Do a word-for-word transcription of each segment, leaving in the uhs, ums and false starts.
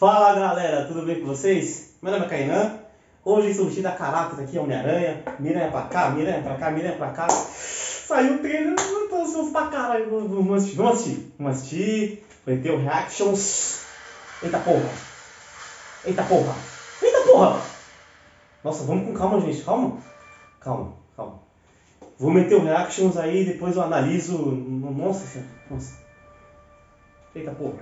Fala galera, tudo bem com vocês? Meu nome é Kainan. Hoje estou vestido a caráter aqui, Homem-Aranha. Miranha pra cá, Miranha pra cá, Miranha pra cá. Saiu o trailer, eu tô ansioso pra caralho. Vamos assistir, vamos assistir. Vamos assistir. Vai ter o reactions. Eita porra. Eita porra. Eita porra. Nossa, vamos com calma, gente. Calma. Calma, calma. Vou meter o reactions aí, depois eu analiso. Nossa senhora. Nossa. Eita porra.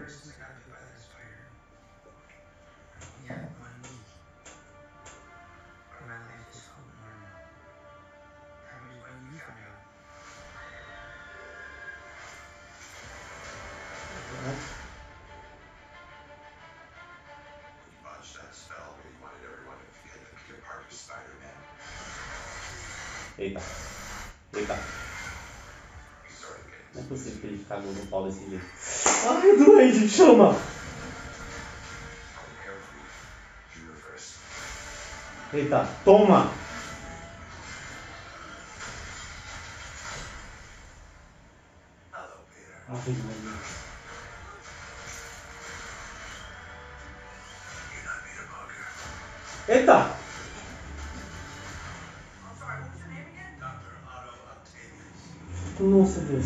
Eita, eita. Não é possível que ele cagou no pau desse jeito. Ai, doente, chama! Eita, toma! Ai, meu Deus. Eita! Nossa Deus.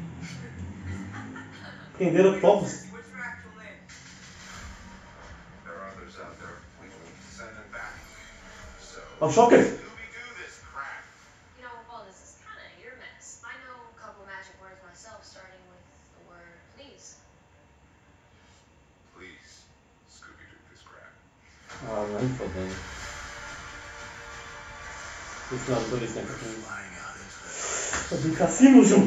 Prenderam topos. Ó, o Shocker! Ah, não é fodendo. Esse não, tô licença aqui. Vou brincar assim, meu João.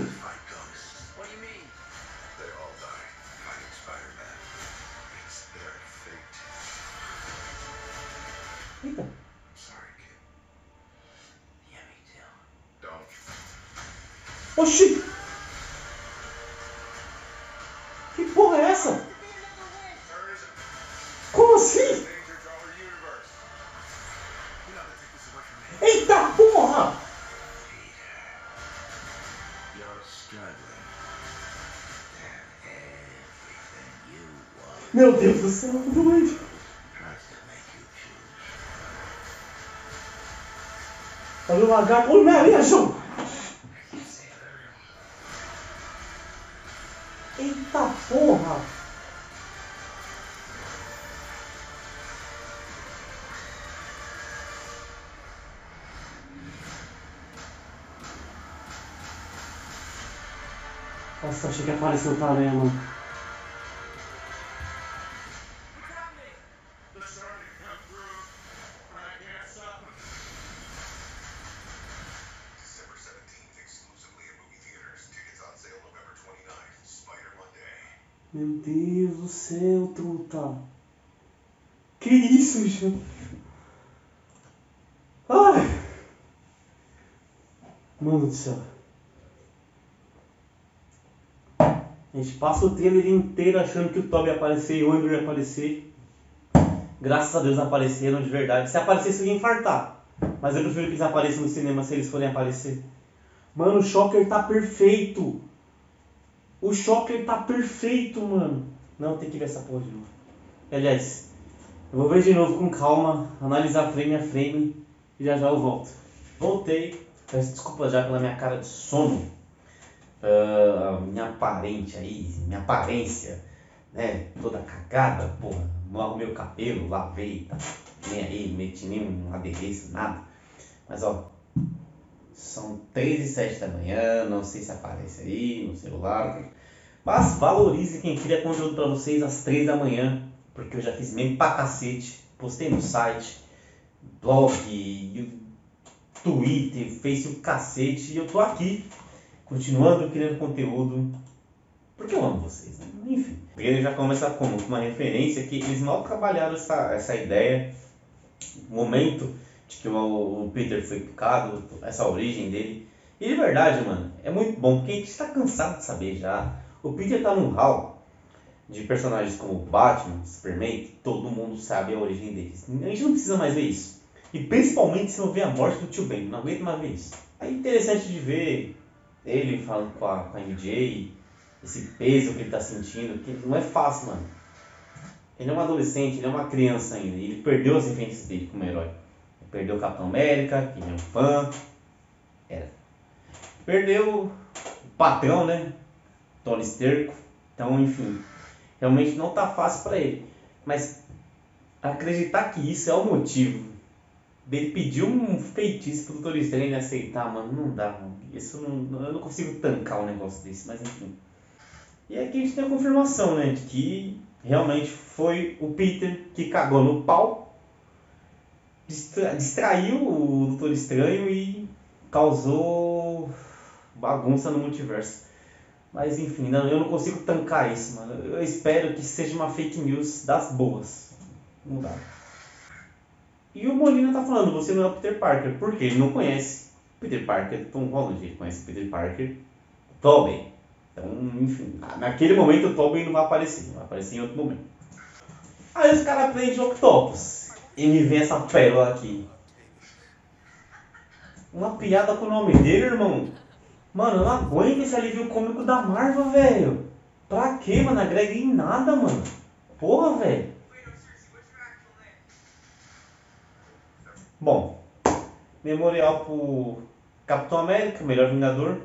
Eita. Oxi! Que porra é essa? Como assim? Eita porra! Meu Deus do céu, tô doente. Olha o lagarto, olha o Homem-Aranha, João. Eita porra! Nossa, achei que apareceu o Aranha, mano. Meu Deus do céu, truta. Que isso, gente? Ai! Mano do céu. A gente passa o trailer inteiro achando que o Tobey ia aparecer e o Andrew ia aparecer. Graças a Deus apareceram de verdade. Se aparecesse eu ia infartar. Mas eu prefiro que eles apareçam no cinema se eles forem aparecer. Mano, o Shocker tá perfeito. O Shocker tá perfeito, mano. Não, tem que ver essa porra de novo. Aliás, eu vou ver de novo com calma, analisar frame a frame e já já eu volto. Voltei. Peço desculpa já pela minha cara de sono. Uh, minha aparente aí, minha aparência, né? Toda cagada, porra. Não arrumei o cabelo, lavei, tá? Nem aí, meti nenhum adereço, nada. Mas ó, são três e sete da manhã, não sei se aparece aí no celular. Mas valorize quem cria conteúdo pra vocês às três da manhã, porque eu já fiz meme pra cacete. Postei no site, blog, Twitter, Facebook, cacete. E eu tô aqui, continuando criando conteúdo, porque eu amo vocês, né? Enfim. Ele já começa como uma referência que eles mal trabalharam essa, essa ideia, o momento de que o, o Peter foi picado, essa origem dele. E de verdade, mano, é muito bom, porque a gente está cansado de saber já. O Peter tá num hall de personagens como Batman, Superman, que todo mundo sabe a origem deles. A gente não precisa mais ver isso. E principalmente se não ver a morte do tio Ben, não aguento mais ver isso. É interessante de ver ele falando com a, com a M J, esse peso que ele tá sentindo, que não é fácil, mano. Ele é um adolescente, ele é uma criança ainda. Ele perdeu as referências dele como herói. Ele perdeu o Capitão América, que ele é um fã. Era. Perdeu o patrão, né? Tony Stark. Então, enfim, realmente não tá fácil pra ele. Mas acreditar que isso é o motivo dele pedir um feitiço pro Doutor Estranho e aceitar, mano, não dá, mano. Isso não, eu não consigo tancar um negócio desse, mas enfim. E aqui a gente tem a confirmação, né, de que realmente foi o Peter que cagou no pau, distra- distraiu o Doutor Estranho e causou bagunça no multiverso. Mas enfim, não, eu não consigo tancar isso, mano. Eu espero que seja uma fake news das boas. Não dá. E o Molina tá falando, você não é o Peter Parker. Por quê? Ele não conhece Peter Parker, Tom Holland. Ele conhece Peter Parker, Tobey. Então, enfim, naquele momento o Tobey não vai aparecer. Vai aparecer em outro momento. Aí os caras aprendem Octopus. E me vem essa pérola aqui. Uma piada com o nome dele, irmão. Mano, eu não aguento esse alívio cômico da Marvel, velho. Pra quê, mano? Agrega em nada, mano. Porra, velho. Bom, memorial pro Capitão América, melhor Vingador.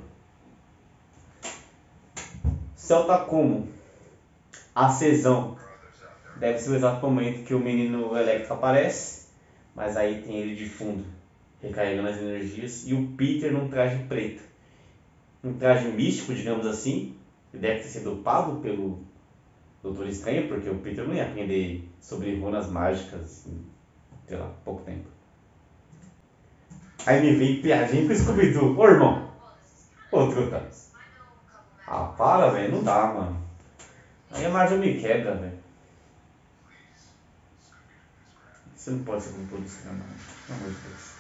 Céu tá como? Acesão. Deve ser o exato momento que o menino Electro aparece. Mas aí tem ele de fundo, recarregando as energias. E o Peter num traje preto. Um traje místico, digamos assim. Que deve ter sido pago pelo Doutor Estranho, porque o Peter não ia aprender sobre runas mágicas em, sei lá, pouco tempo. Aí me vem piadinha com o Scooby-Doo. Ô, irmão. Ô, truta. Ah, para, velho. Não dá, mano. Aí a Marvel me quebra, velho. Você não pode ser como todo isso, não, mano. Pelo amor de Deus.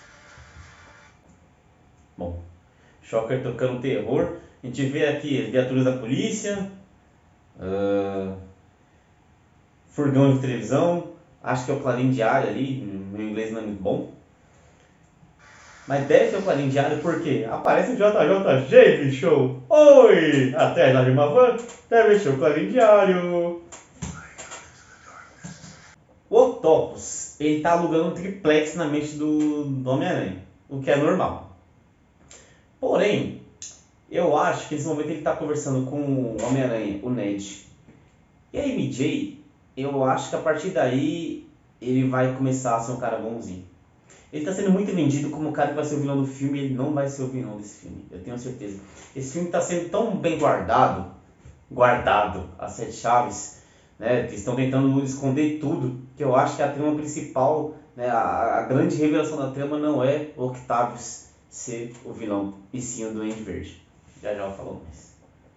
Bom. Shocker tocando terror. A gente vê aqui as viaturas da polícia. Uh, furgão de televisão. Acho que é o Clarim Diário ali. Meu inglês não é muito bom. Mas deve ser o Clarim Diário porque aparece o J J James Show. Oi! Até lá de uma van. Deve ser o Clarim Diário. O Octopus, ele tá alugando um triplex na mente do, do Homem-Aranha. O que é normal. Porém, eu acho que nesse momento ele tá conversando com o Homem-Aranha, o Ned. E a M J, eu acho que a partir daí ele vai começar a ser um cara bonzinho. Ele está sendo muito vendido como o cara que vai ser o vilão do filme e ele não vai ser o vilão desse filme, eu tenho certeza. Esse filme está sendo tão bem guardado, guardado às sete chaves, né? Eles estão tentando esconder tudo, que eu acho que a trama principal, né, a, a grande revelação da trama não é o Octavius ser o vilão, e sim o Duende Verde. Já já eu falo mais.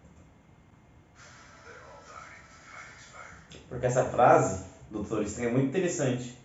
Porque essa frase do Doutor Estranho é muito interessante.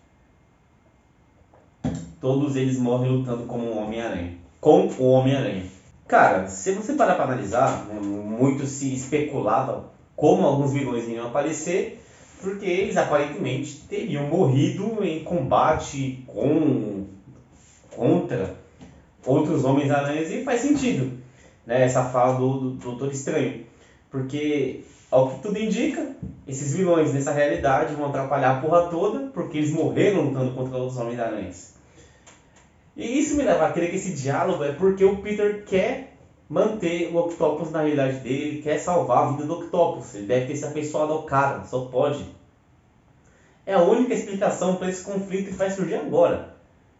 Todos eles morrem lutando como um Homem-Aranha. Com o Homem-Aranha. Cara, se você parar para analisar, né, muito se especulava como alguns vilões iriam aparecer, porque eles aparentemente teriam morrido em combate com contra outros Homens-Aranhas, e faz sentido, né, essa fala do, do Doutor Estranho. Porque, ao que tudo indica, esses vilões nessa realidade vão atrapalhar a porra toda, porque eles morreram lutando contra outros Homens-Aranhas. E isso me leva a crer que esse diálogo é porque o Peter quer manter o Octopus na realidade dele, ele quer salvar a vida do Octopus, ele deve ter se afeiçoado ao cara, só pode. É a única explicação para esse conflito que vai surgir agora.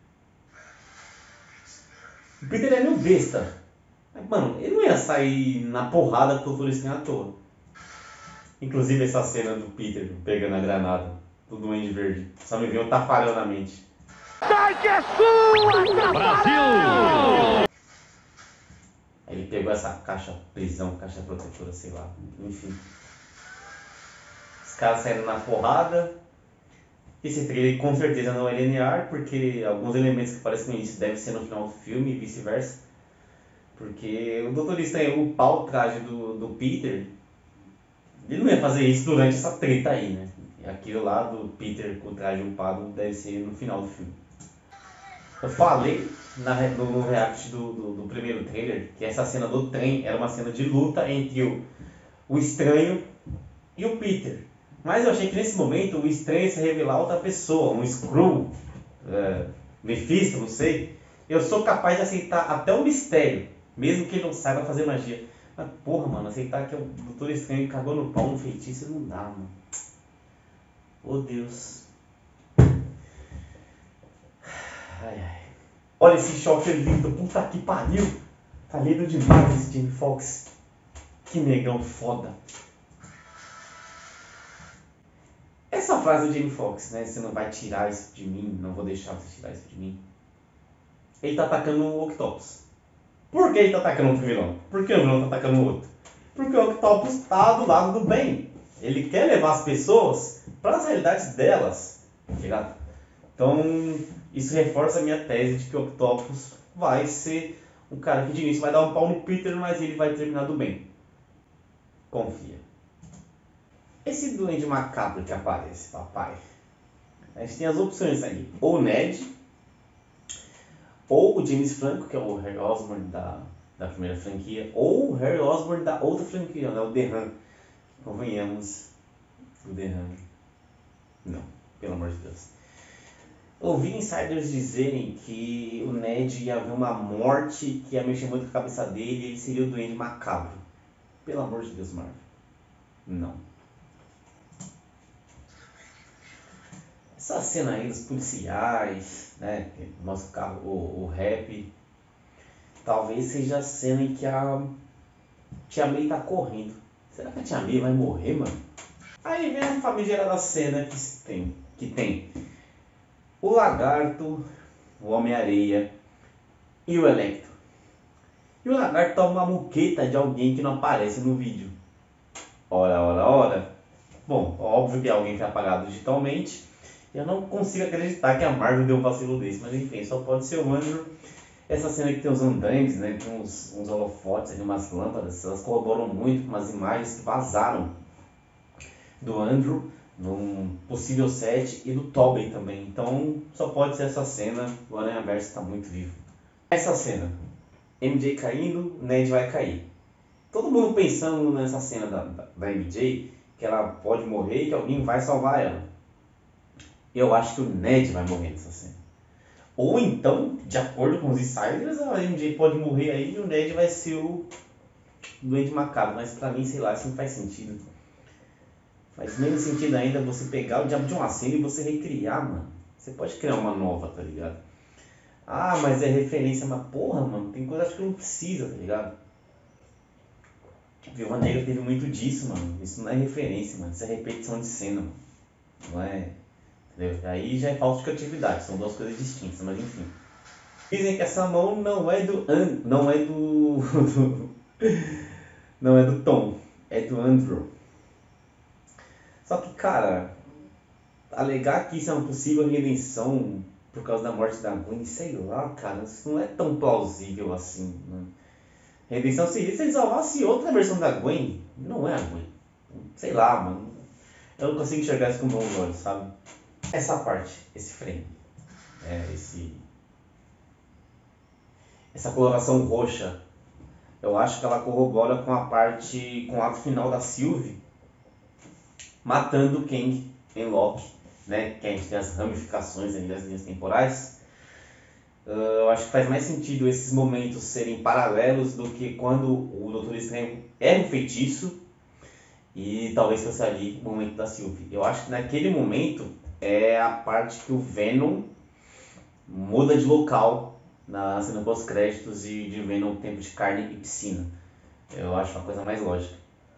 O Peter é meio besta. Mas, mano, ele não ia sair na porrada com o Doutor Estranho à toa. Inclusive essa cena do Peter pegando a granada do Duende Verde, só me veio um tafarel na mente. Sai que é sua, Brasil! Ele pegou essa caixa prisão, caixa protetora, sei lá, enfim. Os caras saíram na porrada. Esse trailer com certeza não é linear, porque alguns elementos que aparecem no início devem ser no final do filme e vice-versa. Porque o Doutor Estranho, o pau traje do, do Peter, ele não ia fazer isso durante essa treta aí, né? Aquilo lá do Peter com o traje upado deve ser no final do filme. Eu falei na, no, no react do, do, do primeiro trailer que essa cena do trem era uma cena de luta entre o, o Estranho e o Peter. Mas eu achei que nesse momento o estranho ia se revelar outra pessoa, um Skrull, é, Mephisto, não sei. Eu sou capaz de aceitar até o mistério, mesmo que ele não saiba fazer magia. Mas porra, mano, aceitar que o Doutor Estranho cagou no pau no feitiço não dá, mano. Oh Deus. Ai ai. Olha esse choque lindo, puta que pariu. Tá lindo demais esse Jamie Foxx. Que negão foda. Essa frase do Jamie Foxx, né? Você não vai tirar isso de mim, não vou deixar você tirar isso de mim. Ele tá atacando o Octopus. Por que ele tá atacando outro vilão? Por que o vilão tá atacando o outro? Porque o Octopus tá do lado do bem. Ele quer levar as pessoas para as realidades delas, tá ligado? Então, isso reforça a minha tese de que o Octopus vai ser um cara que de início vai dar um pau no Peter, mas ele vai terminar do bem. Confia. Esse duende macabro que aparece, papai, a gente tem as opções aí. Ou o Ned, ou o James Franco, que é o Harry Osborn da, da primeira franquia, ou o Harry Osborn da outra franquia, né? O The Hand. Convenhamos, o The Hand. Não, pelo amor de Deus. Ouvi insiders dizerem que o Ned ia haver uma morte que ia mexer muito com a cabeça dele e ele seria o duende macabro. Pelo amor de Deus, Marvel. Não. Essa cena aí dos policiais, né? Nosso carro, o, o rap. Talvez seja a cena em que a Tia May tá correndo. Será que a Tia May vai morrer, mano? Aí vem a famigerada cena que tem, que tem o Lagarto, o Homem-Areia e o Electro. E o Lagarto toma uma muqueta de alguém que não aparece no vídeo. Ora, ora, ora. Bom, óbvio que é alguém que é apagado digitalmente. Eu não consigo acreditar que a Marvel deu um vacilo desse, mas enfim, só pode ser o Andrew. Essa cena que tem os andaimes, né, tem uns, uns holofotes ali, umas lâmpadas, elas corroboram muito com umas imagens que vazaram do Andrew num possível set e do Tobey também. Então só pode ser essa cena, o Aranha-Verso está muito vivo. Essa cena, M J caindo, Ned vai cair. Todo mundo pensando nessa cena da, da, da M J, que ela pode morrer e que alguém vai salvar ela. Eu acho que o Ned vai morrer nessa cena. Ou então, de acordo com os insiders, a M J pode morrer aí e o Ned vai ser o duende macabro. Mas pra mim, sei lá, isso não faz sentido. Faz menos sentido ainda você pegar o diabo de uma cena e você recriar, mano. Você pode criar uma nova, tá ligado? Ah, mas é referência, mas porra, mano, tem coisa que não precisa, tá ligado? Viúva Negra teve muito disso, mano. Isso não é referência, mano. Isso é repetição de cena, mano. Não é... Entendeu? Aí já é falta de criatividade, são duas coisas distintas, mas enfim. Dizem que essa mão não é do... An... Não é do... do... Não é do Tom, é do Andrew. Só que, cara, alegar que isso é uma possível redenção por causa da morte da Gwen, sei lá, cara, isso não é tão plausível assim, né? Redenção seria se ele salvasse outra versão da Gwen, não é a Gwen. Sei lá, mano. Eu não consigo enxergar isso com bons olhos, sabe? Essa parte, esse frame, é, esse... essa coloração roxa, eu acho que ela corrobora com a parte, com o ato final da Sylvie matando o Kang em Loki, né? Que a gente tem as ramificações aí das linhas temporais. Uh, eu acho que faz mais sentido esses momentos serem paralelos do que quando o Doutor Estranho era um feitiço e talvez fosse ali o momento da Sylvie. Eu acho que naquele momento é a parte que o Venom muda de local na cena pós-créditos e de Venom tempo de carne e piscina. Eu acho uma coisa mais lógica.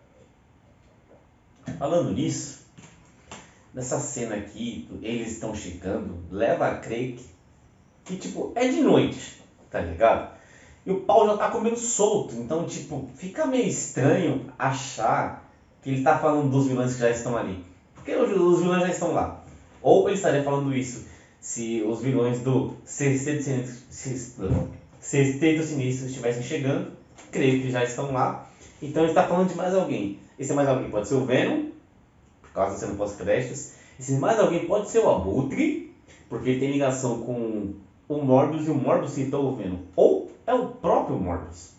Falando nisso, nessa cena aqui, eles estão chegando, leva a crer que, que tipo, é de noite, tá ligado? E o pau já tá comendo solto, então tipo, fica meio estranho achar que ele tá falando dos vilões que já estão ali. Porque os vilões já estão lá. Ou ele estaria falando isso se os vilões do Sexteto Sinistro, Sexteto Sinistro estivessem chegando, creio que já estão lá. Então ele está falando de mais alguém. Esse mais alguém pode ser o Venom, por causa da cena pós-créditos. Esse mais alguém pode ser o Abutre, porque ele tem ligação com o Morbius e o Morbius citou o Venom. Ou é o próprio Morbius.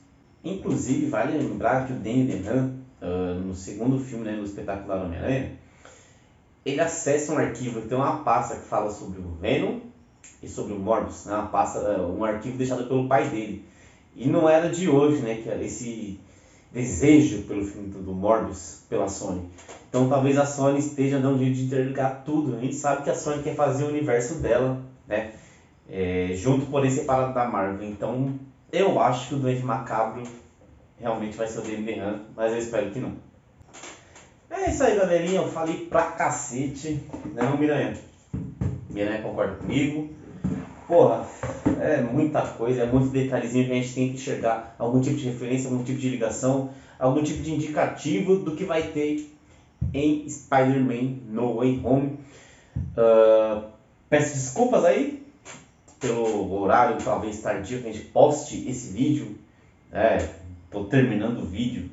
Inclusive, vale lembrar que o Danny DeHaan, uh, no segundo filme, né, do Espetacular Homem-Aranha, ele acessa um arquivo, tem uma pasta que fala sobre o Venom e sobre o Morbius, né? Uma pasta, um arquivo deixado pelo pai dele. E não era de hoje, né, que esse desejo pelo filme do Morbius pela Sony. Então talvez a Sony esteja dando um jeito de interligar tudo. A gente sabe que a Sony quer fazer o universo dela, né, é, junto, porém separado da Marvel. Então eu acho que o Duende Macabro realmente vai ser o Danny DeHaan, mas eu espero que não. É isso aí, galerinha. Eu falei pra cacete, né, não, Miranha? Miranha concorda comigo. Porra, é muita coisa, é muito detalhezinho que a gente tem que enxergar, algum tipo de referência, algum tipo de ligação, algum tipo de indicativo do que vai ter em Spider-Man No Way Home. Uh, peço desculpas aí pelo horário talvez tardio que a gente poste esse vídeo. É, tô terminando o vídeo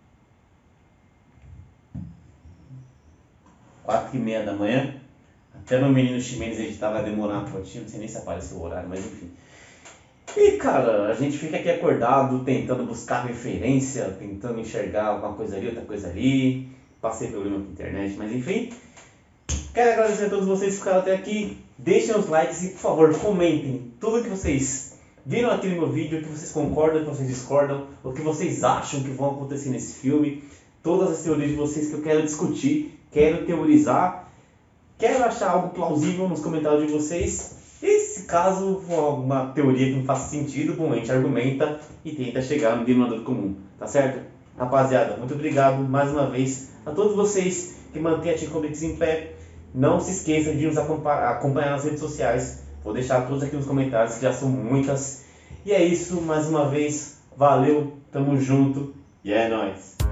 quatro e meia da manhã. Até meu menino Ximenes editar vai demorar uma fotinha, não sei nem se apareceu o horário, mas enfim. E cara, a gente fica aqui acordado, tentando buscar referência, tentando enxergar uma coisa ali, outra coisa ali. Passei problema com a internet, mas enfim. Quero agradecer a todos vocês que ficaram até aqui. Deixem os likes e, por favor, comentem tudo que vocês viram aqui no meu vídeo, o que vocês concordam, o que vocês discordam, o que vocês acham que vão acontecer nesse filme. Todas as teorias de vocês que eu quero discutir, quero teorizar. Quero achar algo plausível nos comentários de vocês. E se caso for alguma teoria que não faça sentido, bom, a gente argumenta e tenta chegar no denominador comum, tá certo? Rapaziada, muito obrigado mais uma vez a todos vocês que mantêm a Team Comics em pé. Não se esqueçam de nos acompanhar nas redes sociais. Vou deixar todos aqui nos comentários, que já são muitas. E é isso, mais uma vez, valeu, tamo junto e é nóis!